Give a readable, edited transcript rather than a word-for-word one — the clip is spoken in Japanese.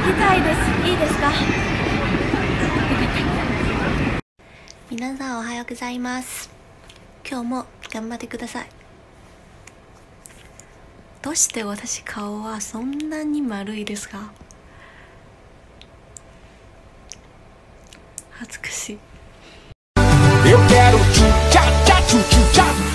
痛いです。いいですか？皆さんおはようございます。今日も頑張ってください。どうして私顔はそんなに丸いですか？恥ずかしい。Eu quero tchu tchá tchá tchu tchu tchá